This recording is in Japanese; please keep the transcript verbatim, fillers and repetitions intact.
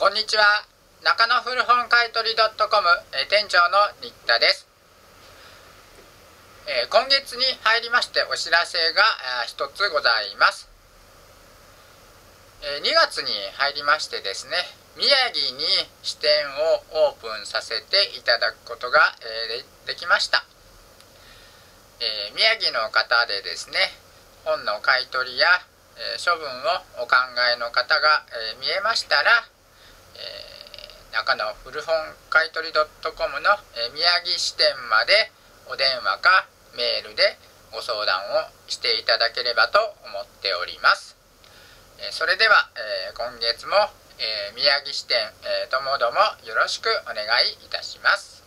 こんにちは。中野古本買取 .com 店長の新田です。えー、今月に入りましてお知らせが一つございます。えー、にがつに入りましてですね、宮城に支店をオープンさせていただくことが、えー、できました。えー、宮城の方でですね、本の買い取りや、えー、処分をお考えの方が、えー、見えましたら、えー、中野古本買取 .com の、えー、宮城支店までお電話かメールでご相談をしていただければと思っております。えー、それでは、えー、今月も、えー、宮城支店、えー、ともどもよろしくお願いいたします。